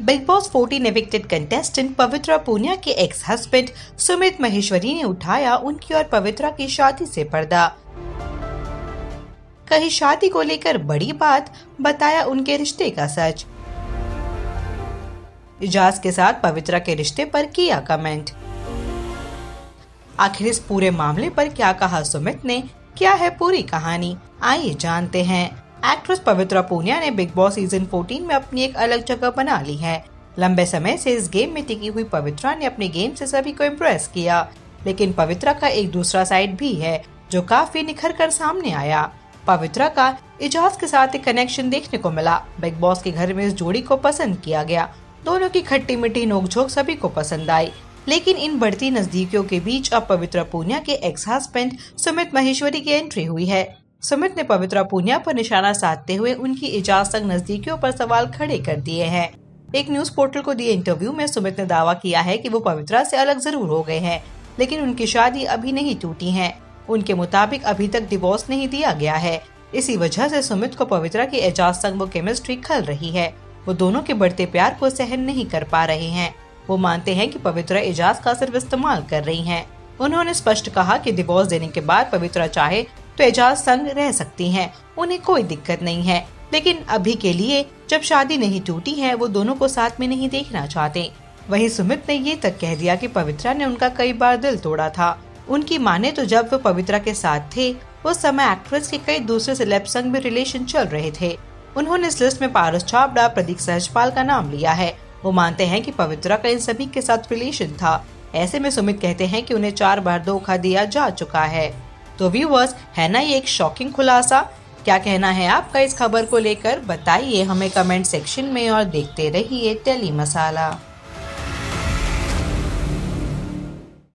Big Boss 14 evicted contestant Pavitra Punia के ex husband Sumit Maheshwari ने उठाया उनकी और पवित्रा की शादी से पर्दा। कही शादी को लेकर बड़ी बात, बताया उनके रिश्ते का सच। इजाज के साथ पवित्रा के रिश्ते पर किया कमेंट। आखिर इस पूरे मामले पर क्या कहा सुमित ने, क्या है पूरी कहानी, आइए जानते हैं। एक्ट्रेस पवित्रा पूनिया ने बिग बॉस सीजन 14 में अपनी एक अलग जगह बना ली है। लंबे समय से इस गेम में टिकी हुई पवित्रा ने अपने गेम से सभी को इम्प्रेस किया, लेकिन पवित्रा का एक दूसरा साइड भी है जो काफी निखर कर सामने आया। पवित्रा का इजाज के साथ एक कनेक्शन देखने को मिला। बिग बॉस के घर में इस जोड़ी को पसंद किया गया। दोनों की खट्टी मीठी नोकझोंक सभी को पसंद आई, लेकिन इन बढ़ती नजदीकियों के बीच अब पवित्रा पूनिया के एक्स हस्बैंड सुमित महेश्वरी की एंट्री हुई है। सुमित ने पवित्रा पूनिया पर निशाना साधते हुए उनकी इजाज तक नजदीकियों पर सवाल खड़े कर दिए हैं। एक न्यूज पोर्टल को दिए इंटरव्यू में सुमित ने दावा किया है कि वो पवित्रा से अलग जरूर हो गए हैं, लेकिन उनकी शादी अभी नहीं टूटी है। उनके मुताबिक अभी तक डिवोर्स नहीं दिया गया है। इसी वजह से सुमित को पवित्रा की एजाज संग वो केमिस्ट्री खल रही है। वो दोनों के बढ़ते प्यार को सहन नहीं कर पा रहे हैं। वो मानते हैं कि पवित्रा एजाज का सिर्फ इस्तेमाल कर रही हैं। उन्होंने स्पष्ट कहा कि डिवोर्स देने के बाद पवित्रा चाहे तो एजाज संग रह सकती हैं, उन्हें कोई दिक्कत नहीं है, लेकिन अभी के लिए जब शादी नहीं टूटी है वो दोनों को साथ में नहीं देखना चाहते। वहीं सुमित ने ये तक कह दिया कि पवित्रा ने उनका कई बार दिल तोड़ा था। उनकी माने तो जब वो पवित्रा के साथ थे उस समय एक्ट्रेस के कई दूसरे सेलेब संग भी रिलेशन चल रहे थे। उन्होंने इस लिस्ट में पारस छाबड़ा, प्रदीप सहजपाल का नाम लिया है। वो मानते हैं कि पवित्रा का इन सभी के साथ रिलेशन था। ऐसे में सुमित कहते हैं कि उन्हें 4 बार धोखा दिया जा चुका है। तो व्यूअर्स, है ना ये एक शॉकिंग खुलासा? क्या कहना है आपका इस खबर को लेकर, बताइए हमें कमेंट सेक्शन में और देखते रहिए टेली मसाला।